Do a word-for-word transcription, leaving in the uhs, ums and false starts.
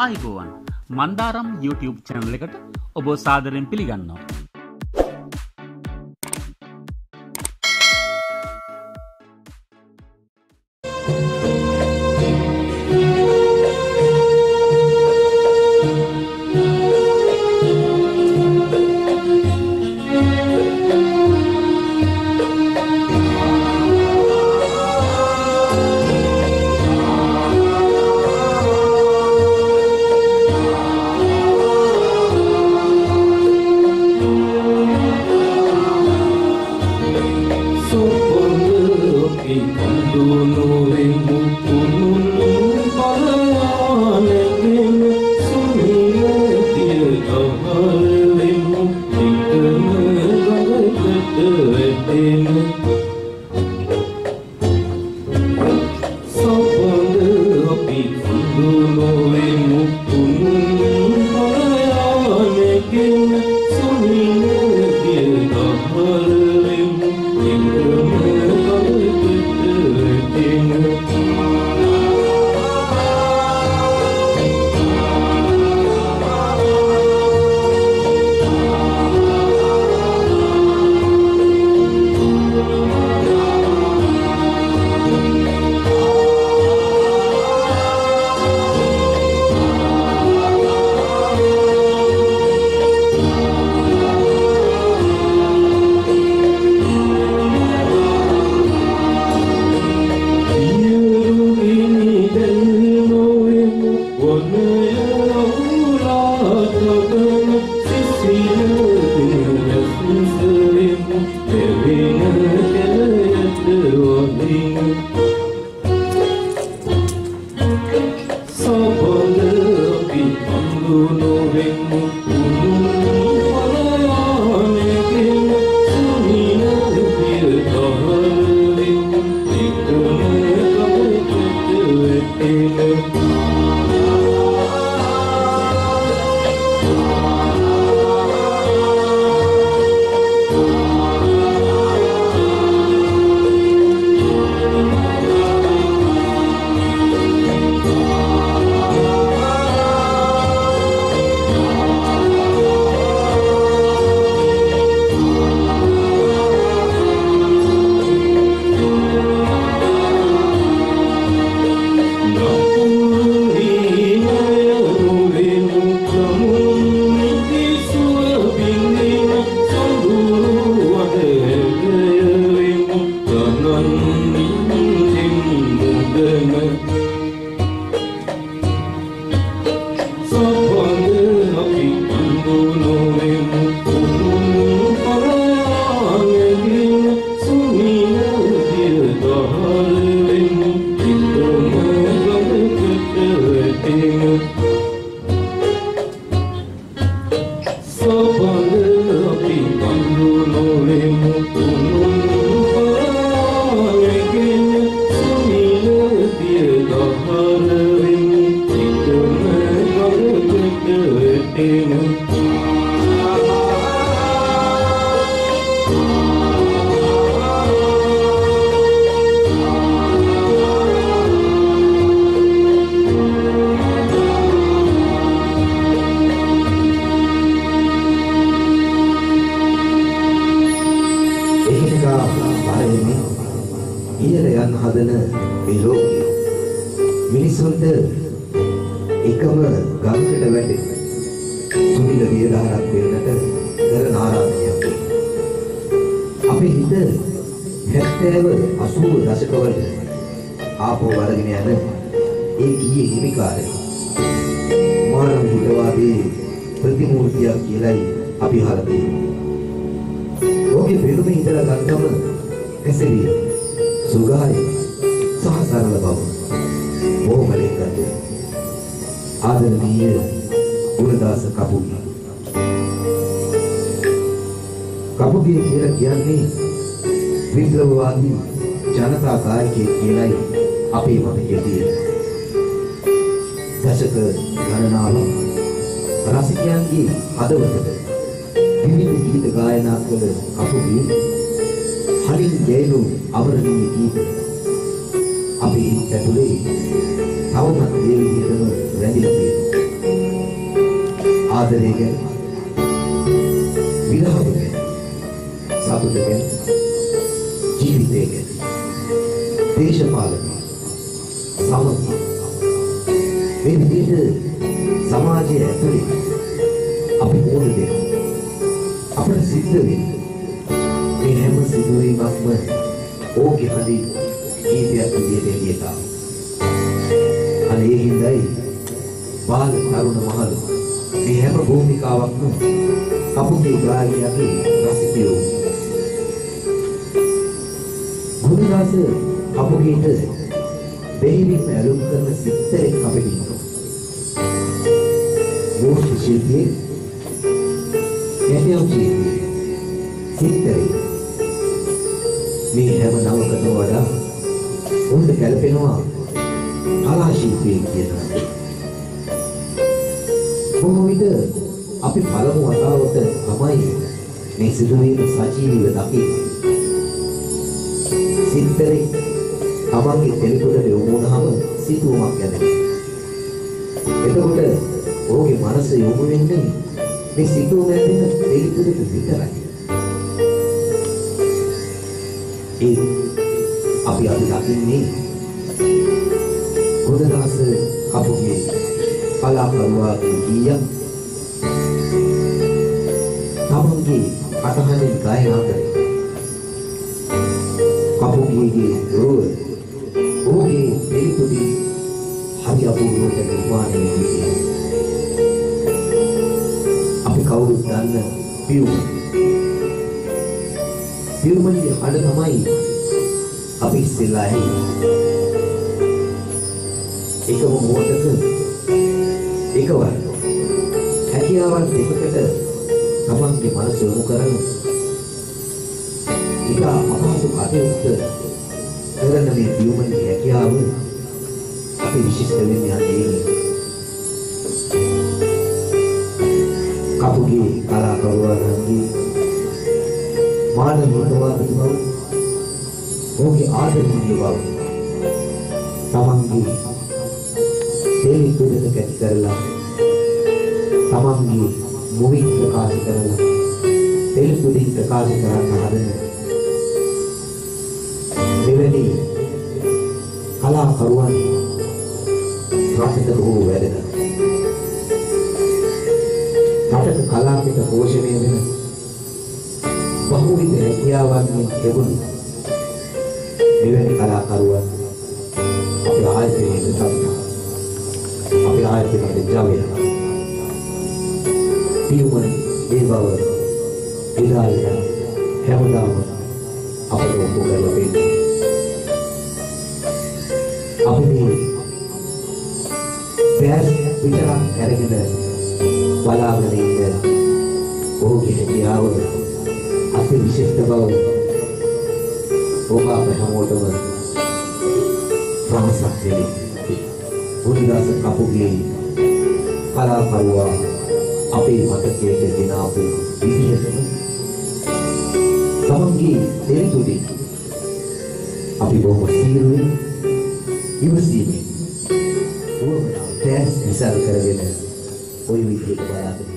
ආයුබෝවන් Mandaram YouTube channel එකට ඔබ සාදරයෙන් පිළිගන්නවා. අපි ඇතුලේ තවමත් ඒ විදිහටම රැඳිලා තියෙනවා. ආදරය ගැන, විරහව ගැන, සතුට ගැන, ජීවිතය ගැන, දේශපාලනය, සමගිය මේ විදිහට සමාජයේ ඇතුලේ අපි මොන දෙයක් අපිට සිද්ධ වෙන්නේ මේ හැම සිදුවීමක්ම ඕකේ හරි කීපයක් විදිහට එළියට ආවා. අනේ හිඳයි බාල තරුණ මහලු මේ හැම භූමිකාවක්ම කපුගේ ගායකයාගේ රසිකයෝ ගුණදාස කපුගේට දෙහිවින් ඇලුම් කරන සිත්තරෙක් අපිට ඉන්නවා. මෝෂ්ඨ ශිල්පී නැතිව ශිල්පී සිත්තරෙක් මේ හැම නවකටම වඩා උන්ට ගැලපෙනවා කලා ශිල්පී කියනවා. බොහෝ විට අපි පළමු වතාවට තමයි මේ සිදුවීම සජීවීව දකින්නේ. සිත්තරෙක් තමන්ගේ තෙලිකොඩට යොමු වුණාම සිතුවමක් යනවා. එතකොට ඔහුගේ මනස යොමු වෙන්නේ මේ සිතුවම ඇතින තෙලිකොඩට විතරයි. ඒ අපි අද දකින්නේ ගුණදාස කපුගේ කලාකරුවාගේ ගීයක් තමන්ගේ අටහඬින් ගායනා කරේ. කපුගේගේ රෝල් ඔහුගේ දෙලිකුඩි හරි අපූර්වට නිර්මාණය වෙන්නේ. අපි කවුරුත් දන්න පියුමන්. පියුමන්ගේ හඬ තමයි අපි ඉස්සෙල්ලා ඇහුවේ. එකම මොහොතක එකවර හැකියාවන් දෙකකට තමන්ගේ මනස යොමු කරන එක අපහසු කටයුත්ත කරන මේ පියුමන්ගේ හැකියාව අපි විශිෂ්ට වෙන්නේ අන්නේ කපුගේ කලාකරුවාගේ මානව මුදවාදී බව ඔහුගේ ආදරණීය බව තමන්ගේ තේලි තුඩක කැටි කරලා තමන්ගේ මුවින් ප්‍රකාශ කරලා තේලි තුඩින් ප්‍රකාශ කරන්න හදන මෙවැනි කලාකරුවන් රටට බොහෝ වැඩ කරනවා. රටට කලාත්මක පෝෂණය වෙන බහුවිධ හැකියාවන් ලැබුණු මෙවැනි කලාකරුවන් අපේ ආයතනයේ තිබෙනවා. අපේ ආයතනයේ ජවය පියුමන් ඒ බව ඉදාලය හැමදාම අපට ඔප්පු කරලා තියෙනවා. අපි මේ බෑස් විතරක් අරගෙන බලාගෙන ඉන්න ඔහුගේ හැකියාව අති විශිෂ්ට බව ඔබ අප හැමෝටම ප්‍රශංසා දෙන්නේ. ගුණදාස කපුගේ කලාකරුවා අපේ මතකයට ගෙන ආපු විදිහටම තමන්ගේ දෙලිතුඩි අපි බොහොම සීරුවෙන් ඉවසීමෙන් ඕවමනා ටැස් විසල් කරගෙන ওই විදිහට බලාගෙන